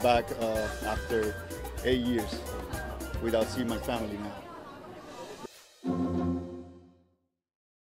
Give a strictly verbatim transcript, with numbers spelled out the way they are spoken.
back uh, after eight years without seeing my family now.